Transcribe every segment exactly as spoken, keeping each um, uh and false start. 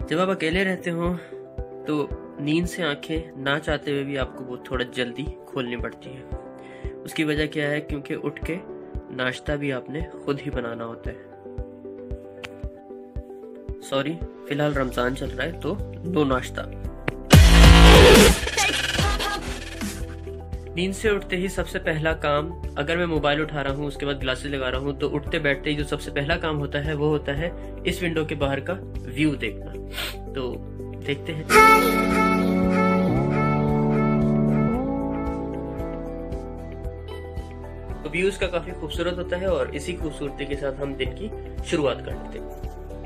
जब आप अकेले रहते हो तो नींद से आंखें ना चाहते हुए भी आपको वो थोड़ा जल्दी खोलनी पड़ती है। उसकी वजह क्या है? क्योंकि उठ के नाश्ता भी आपने खुद ही बनाना होता है। सॉरी, फिलहाल रमजान चल रहा है तो नो नाश्ता। नींद से उठते ही सबसे पहला काम, अगर मैं मोबाइल उठा रहा हूँ उसके बाद ग्लासेस लगा रहा हूँ, तो उठते बैठते ही जो सबसे पहला काम होता है वो होता है इस विंडो के बाहर का व्यू देखना। तो देखते हैं। तो व्यूज का काफी खूबसूरत होता है और इसी खूबसूरती के साथ हम दिन की शुरुआत कर लेते हैं।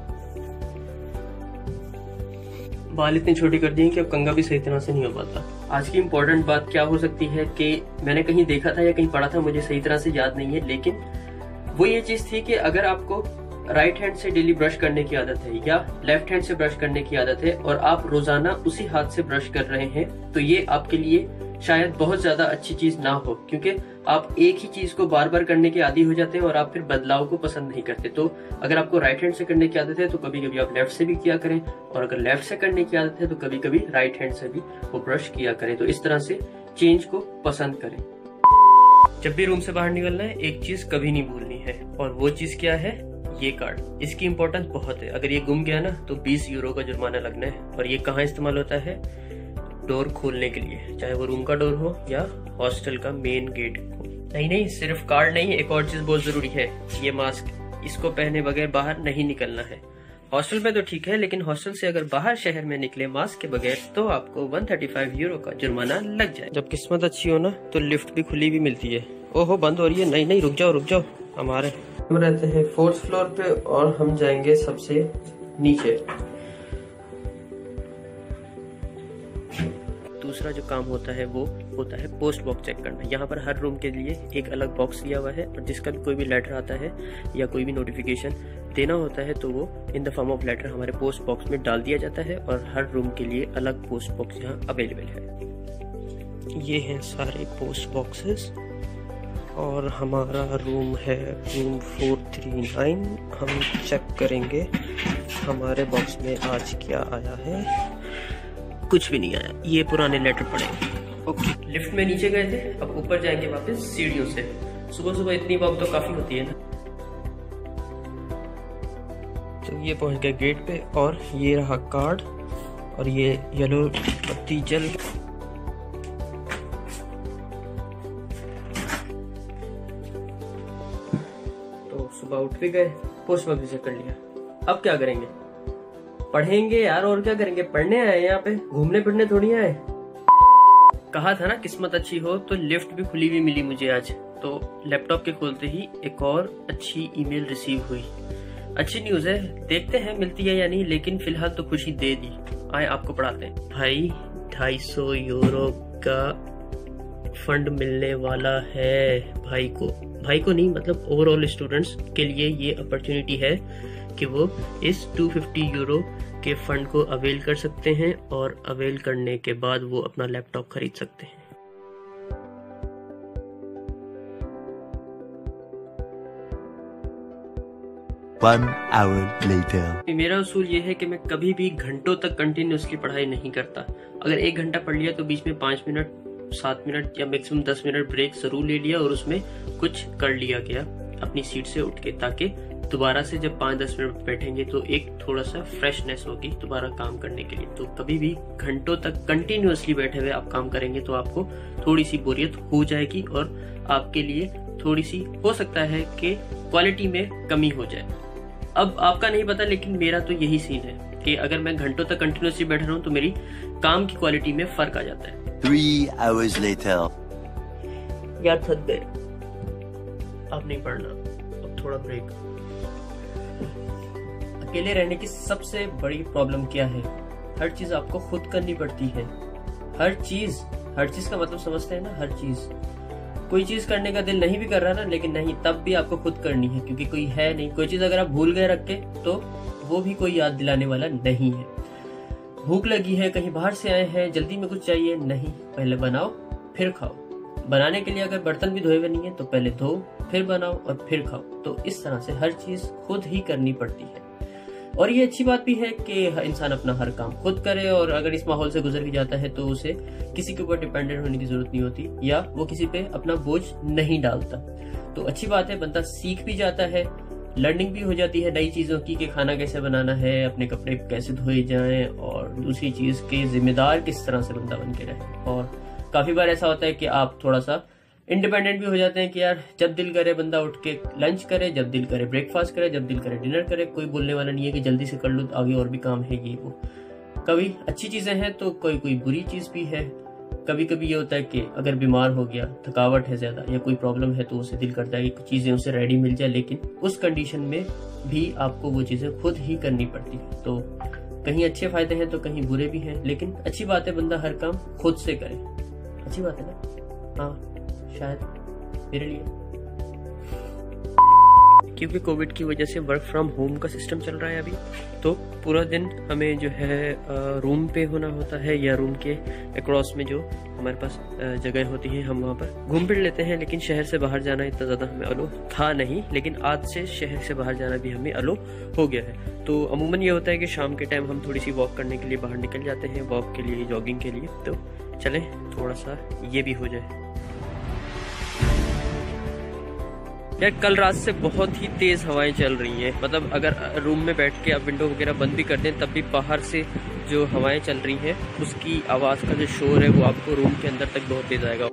बाल इतनी छोटी कर दी कि अब कंघा भी सही तरह से नहीं हो पाता। आज की इम्पोर्टेंट बात क्या हो सकती है कि मैंने कहीं देखा था या कहीं पढ़ा था, मुझे सही तरह से याद नहीं है, लेकिन वो ये चीज थी कि अगर आपको राइट हैंड से डेली ब्रश करने की आदत है या लेफ्ट हैंड से ब्रश करने की आदत है और आप रोजाना उसी हाथ से ब्रश कर रहे हैं, तो ये आपके लिए शायद बहुत ज्यादा अच्छी चीज ना हो, क्योंकि आप एक ही चीज को बार बार करने के आदी हो जाते हैं और आप फिर बदलाव को पसंद नहीं करते। तो अगर आपको राइट हैंड से करने की आदत है तो कभी कभी आप लेफ्ट से भी किया करें, और अगर लेफ्ट से करने की आदत है तो कभी कभी राइट हैंड से भी वो ब्रश किया करें। तो इस तरह से चेंज को पसंद करें। जब भी रूम से बाहर निकलना है, एक चीज कभी नहीं भूलनी है, और वो चीज क्या है? ये कार्ड। इसकी इंपॉर्टेंस बहुत है। अगर ये गुम गया ना तो बीस यूरो का जुर्माना लगना है। और ये कहाँ इस्तेमाल होता है? डोर खोलने के लिए, चाहे वो रूम का डोर हो या हॉस्टल का मेन गेट हो। नहीं नहीं, सिर्फ कार्ड नहीं, एक और चीज बहुत जरूरी है, ये मास्क। इसको पहने बगैर बाहर नहीं निकलना है। हॉस्टल में तो ठीक है, लेकिन हॉस्टल से अगर बाहर शहर में निकले मास्क के बगैर तो आपको एक सौ पैंतीस यूरो का जुर्माना लग जाए। जब किस्मत अच्छी हो ना तो लिफ्ट भी खुली भी मिलती है। ओहो, बंद हो रही है। नहीं नहीं, रुक जाओ रुक जाओ। हमारे हम रहते हैं फोर्थ फ्लोर पे और हम जाएंगे सबसे नीचे। दूसरा जो काम होता है वो होता है पोस्ट बॉक्स चेक करना। यहाँ पर हर रूम के लिए एक अलग बॉक्स दिया हुआ है, और जिसका भी कोई भी लेटर आता है या कोई भी नोटिफिकेशन देना होता है तो वो in the form of letter हमारे पोस्ट बॉक्स में डाल दिया जाता है, और हर रूम के लिए अलग पोस्ट बॉक्स यहाँ अवेलेबल है। ये हैं सारे पोस्ट बॉक्सेस, और हमारा रूम है रूम फोर थ्री नाइन। हम चेक करेंगे हमारे बॉक्स में आज क्या आया है। कुछ भी नहीं आया, ये पुराने लेटर पड़े। ओके, लिफ्ट में नीचे गए थे, अब ऊपर जाएंगे वापस सीढ़ियों से। सुबह सुबह इतनी वॉक तो काफी होती है ना। तो ये पहुंच गए गेट पे, और ये रहा कार्ड, और ये येलो बत्ती जल। तो सुबह उठ भी गए, पोस्ट बॉक्स चेक कर लिया। अब क्या करेंगे? पढ़ेंगे यार, और क्या करेंगे? पढ़ने आए यहाँ पे, घूमने फिरने थोड़ी आए। कहा था ना किस्मत अच्छी हो, तो लिफ्ट भी खुली हुई मिली मुझे आज। तो लैपटॉप के खोलते ही एक और अच्छी ईमेल रिसीव हुई। अच्छी न्यूज है, देखते हैं मिलती है या नहीं, लेकिन फिलहाल तो खुशी दे दी। आए आपको पढ़ाते हैं। भाई ढाई सौ यूरो का फंड मिलने वाला है भाई को। भाई को नहीं, मतलब ओवरऑल स्टूडेंट्स के लिए ये अपॉर्चुनिटी है कि वो इस दो सौ पचास यूरो के फंड को अवेल कर सकते हैं, और अवेल करने के बाद वो अपना लैपटॉप खरीद सकते हैं। One hour later. मेरा उसूल ये है कि मैं कभी भी घंटों तक कंटिन्यूअसली पढ़ाई नहीं करता। अगर एक घंटा पढ़ लिया तो बीच में पांच मिनट, सात मिनट या मैक्सिमम दस मिनट ब्रेक जरूर ले लिया, और उसमें कुछ कर लिया गया अपनी सीट से उठ के, ताकि दोबारा से जब पाँच दस मिनट बैठेंगे तो एक थोड़ा सा फ्रेशनेस होगी दोबारा काम करने के लिए। तो कभी भी घंटों तक कंटिन्यूअसली बैठे हुए आप काम करेंगे तो आपको थोड़ी सी बोरियत हो जाएगी, और आपके लिए थोड़ी सी हो सकता है कि क्वालिटी में कमी हो जाए। अब आपका नहीं पता, लेकिन मेरा तो यही सीन है कि अगर मैं घंटों तक कंटिन्यूअसली बैठ रहा हूँ तो मेरी काम की क्वालिटी में फर्क आ जाता है। Three hours later. यार थक गए, अब नहीं पढ़ना, अब थोड़ा ब्रेक। अकेले रहने की सबसे बड़ी प्रॉब्लम क्या है? हर चीज आपको खुद करनी पड़ती है। हर चीज, हर चीज का मतलब समझते हैं ना? हर चीज, कोई चीज करने का दिल नहीं भी कर रहा ना, लेकिन नहीं, तब भी आपको खुद करनी है, क्योंकि कोई है नहीं। कोई चीज अगर आप भूल गए रख के तो वो भी कोई याद दिलाने वाला नहीं है। भूख लगी है, कहीं बाहर से आए हैं, जल्दी में कुछ चाहिए, नहीं, पहले बनाओ फिर खाओ। बनाने के लिए अगर बर्तन भी धोए हुए नहीं है तो पहले धो फिर बनाओ और फिर खाओ। तो इस तरह से हर चीज खुद ही करनी पड़ती है। और ये अच्छी बात भी है कि इंसान अपना हर काम खुद करे, और अगर इस माहौल से गुजर भी जाता है तो उसे किसी के ऊपर डिपेंडेंट होने की जरूरत नहीं होती, या वो किसी पे अपना बोझ नहीं डालता। तो अच्छी बात है, बंदा सीख भी जाता है, लर्निंग भी हो जाती है नई चीज़ों की, कि खाना कैसे बनाना है, अपने कपड़े कैसे धोए जाएं, और दूसरी चीज़ के जिम्मेदार किस तरह से बंदा बन के रहे। और काफ़ी बार ऐसा होता है कि आप थोड़ा सा इंडिपेंडेंट भी हो जाते हैं कि यार जब दिल करे बंदा उठ के लंच करे, जब दिल करे ब्रेकफास्ट करे, जब दिल करे डिनर करे। कोई बोलने वाला नहीं है कि जल्दी से कर लो, आगे और भी काम है ये वो। कभी अच्छी चीज़ें हैं तो कोई कोई बुरी चीज़ भी है। कभी कभी ये होता है कि अगर बीमार हो गया, थकावट है ज़्यादा या कोई प्रॉब्लम है, तो उसे दिल करता है कि कुछ चीज़ें उसे रेडी मिल जाए, लेकिन उस कंडीशन में भी आपको वो चीज़ें खुद ही करनी पड़ती है। तो कहीं अच्छे फ़ायदे हैं तो कहीं बुरे भी हैं, लेकिन अच्छी बात है बंदा हर काम खुद से करे। अच्छी बात है ना? हाँ, शायद मेरे लिए, क्योंकि कोविड की वजह से वर्क फ्रॉम होम का सिस्टम चल रहा है अभी, तो पूरा दिन हमें जो है रूम पे होना होता है, या रूम के अक्रॉस में जो हमारे पास जगह होती है हम वहाँ पर घूम फिर लेते हैं। लेकिन शहर से बाहर जाना इतना ज़्यादा हमें अलो था नहीं, लेकिन आज से शहर से बाहर जाना भी हमें अलो हो गया है। तो अमूमन ये होता है कि शाम के टाइम हम थोड़ी सी वॉक करने के लिए बाहर निकल जाते हैं, वॉक के लिए, जॉगिंग के लिए। तो चले थोड़ा सा ये भी हो जाए। यार कल रात से बहुत ही तेज़ हवाएं चल रही हैं, मतलब अगर रूम में बैठ के आप विंडो वगैरह बंद भी कर दें तब भी बाहर से जो हवाएं चल रही हैं उसकी आवाज़ का जो शोर है वो आपको रूम के अंदर तक बहुत तेज़ आएगा।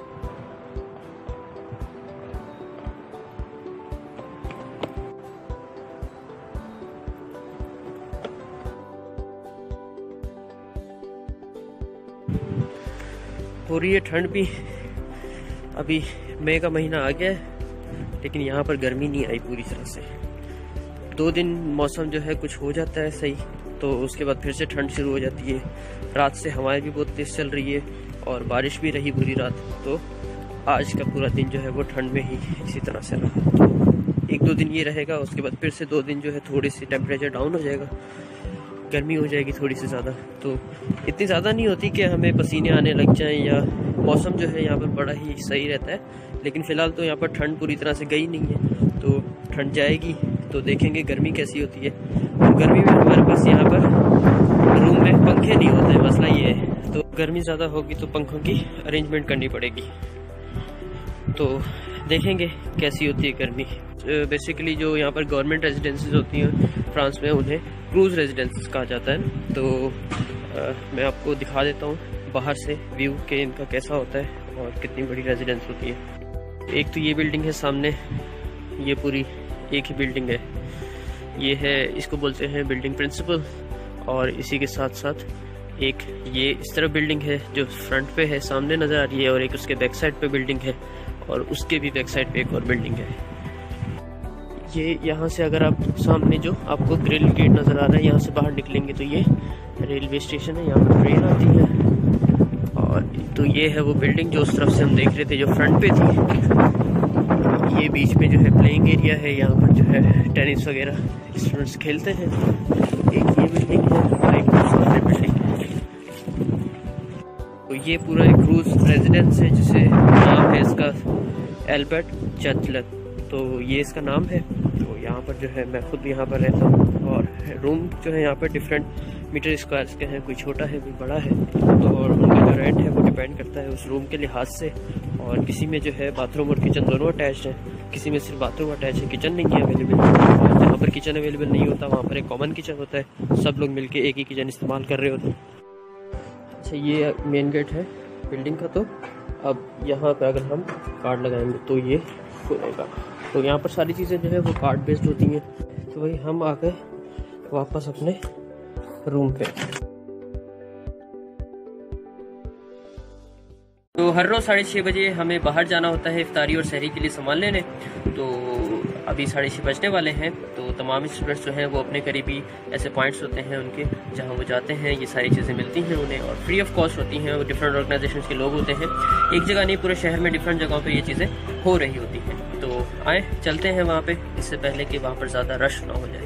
हो रही है ठंड भी, अभी मई का महीना आ गया है लेकिन यहाँ पर गर्मी नहीं आई पूरी तरह से। दो दिन मौसम जो है कुछ हो जाता है सही, तो उसके बाद फिर से ठंड शुरू हो जाती है। रात से हवाएं भी बहुत तेज़ चल रही है और बारिश भी रही पूरी रात, तो आज का पूरा दिन जो है वो ठंड में ही इसी तरह से रहा। तो एक दो दिन ये रहेगा, उसके बाद फिर से दो दिन जो है थोड़ी सी टेम्परेचर डाउन हो जाएगा, गर्मी हो जाएगी थोड़ी सी ज़्यादा। तो इतनी ज़्यादा नहीं होती कि हमें पसीने आने लग जाएं, या मौसम जो है यहाँ पर बड़ा ही सही रहता है। लेकिन फ़िलहाल तो यहाँ पर ठंड पूरी तरह से गई नहीं है, तो ठंड जाएगी तो देखेंगे गर्मी कैसी होती है। तो गर्मी में हमारे पास यहाँ पर रूम में पंखे नहीं होते हैं, मसला ये है। तो गर्मी ज़्यादा होगी तो पंखों की अरेंजमेंट करनी पड़ेगी, तो देखेंगे कैसी होती है गर्मी। बेसिकली जो यहाँ पर गवर्नमेंट रेजिडेंसीज होती हैं फ्रांस में, उन्हें क्रूज़ रेजिडेंसीज कहा जाता है। तो आ, मैं आपको दिखा देता हूँ बाहर से व्यू के इनका कैसा होता है और कितनी बड़ी रेजिडेंस होती है। एक तो ये बिल्डिंग है सामने, ये पूरी एक ही बिल्डिंग है। ये है, इसको बोलते हैं बिल्डिंग प्रिंसिपल, और इसी के साथ साथ एक ये इस तरह बिल्डिंग है जो फ्रंट पे है, सामने नज़र आ रही है, और एक उसके बैक साइड पे बिल्डिंग है, और उसके भी बैक साइड पे एक और बिल्डिंग है। ये यहाँ से अगर आप सामने जो आपको ग्रिल गेट नज़र आ रहा है, यहाँ से बाहर निकलेंगे तो ये रेलवे स्टेशन है, यहाँ पर ट्रेन आती है। और तो ये है वो बिल्डिंग जो उस तरफ से हम देख रहे थे जो फ्रंट पे थी। ये बीच में जो है प्लेइंग एरिया है, यहाँ पर जो है टेनिस वगैरह स्टूडेंट्स खेलते हैं। एक ये बिल्डिंग है और एक सामने बिल्डिंग है। तो ये पूरा एक क्रूज रेजिडेंस है जिसे नाम है इसका एल्बर्ट चर्चलत, तो ये इसका नाम है। तो यहाँ पर जो है मैं खुद यहाँ पर रहता हूँ, और रूम जो है यहाँ पर डिफरेंट मीटर स्क्वायर के हैं, कोई छोटा है कोई बड़ा है, तो और उनका जो रेंट है वो डिपेंड करता है उस रूम के लिहाज से। और किसी में जो है बाथरूम और किचन दोनों अटैच है, किसी में सिर्फ बाथरूम अटैच है, किचन नहीं है अवेलेबल। और जहाँ पर किचन अवेलेबल नहीं होता वहाँ पर एक कॉमन किचन होता है, सब लोग मिलके एक ही किचन इस्तेमाल कर रहे होते हैं। अच्छा, ये मेन गेट है बिल्डिंग का। तो अब यहाँ पर अगर हम कार्ड लगाएंगे तो ये खुलेगा। तो यहाँ पर सारी चीज़ें जो है वो कार्ड बेस्ड होती हैं। तो वही हम आ गए वापस अपने रूम पे। तो हर रोज़ साढ़े छः बजे हमें बाहर जाना होता है इफ्तारी और सहरी के लिए सामान लेने। तो अभी साढ़े छः बजने वाले हैं, तो तमाम स्टूडेंट्स जो हैं वो अपने करीबी ऐसे पॉइंट्स होते हैं उनके, जहां वो जाते हैं, ये सारी चीज़ें मिलती हैं उन्हें और फ्री ऑफ कॉस्ट होती हैं। वो डिफरेंट ऑर्गेनाइजेशंस के लोग होते हैं, एक जगह नहीं पूरे शहर में डिफरेंट जगहों पे ये चीज़ें हो रही होती हैं। तो आए चलते हैं वहाँ पे, इससे पहले कि वहाँ पर ज़्यादा रश ना हो जाए।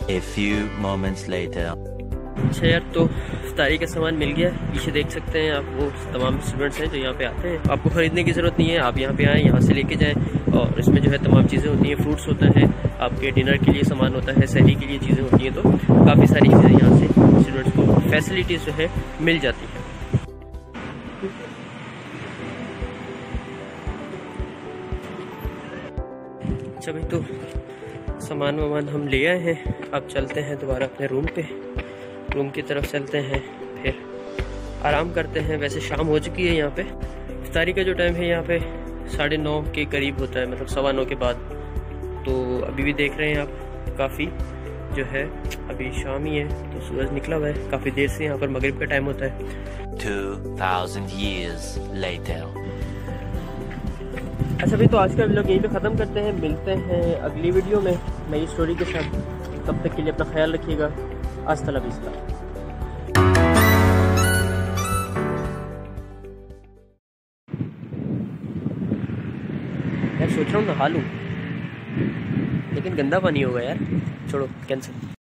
A few moments later. अच्छा यार, तो इफ्तारी का सामान मिल गया। पीछे देख सकते हैं आप, वो तमाम स्टूडेंट्स हैं जो यहाँ पे आते हैं। आपको खरीदने की ज़रूरत नहीं है, आप यहाँ पे आएँ, यहाँ से लेके जाएं। और इसमें जो है तमाम चीज़ें होती हैं, फ्रूट्स होता है, आपके डिनर के लिए सामान होता है, सहरी के लिए चीज़ें होती हैं। तो काफ़ी सारी चीज़ें यहाँ से स्टूडेंट्स को फैसिलिटीज़ जो है मिल जाती हैं। अच्छा भाई, तो सामान वामान हम ले आए हैं। अब चलते हैं दोबारा अपने रूम पे, रूम की तरफ चलते हैं, फिर आराम करते हैं। वैसे शाम हो चुकी है यहाँ पे। इफ्तारी का जो टाइम है यहाँ पे साढ़े नौ के करीब होता है, मतलब सवा नौ के बाद। तो अभी भी देख रहे हैं आप, काफ़ी जो है अभी शाम ही है, तो सूरज निकला हुआ है। काफ़ी देर से यहाँ पर मगरिब का टाइम होता है। Two thousand years later. अच्छा भाई, तो आज का व्लॉग यहीं पे ख़त्म करते हैं। मिलते हैं अगली वीडियो में नई स्टोरी के साथ। तब तक के लिए अपना ख्याल रखिएगा। अस्सलाम वालेकुम। यार सोच रहा हूँ नहा लूँ, लेकिन गंदा पानी होगा यार, छोड़ो, कैंसिल।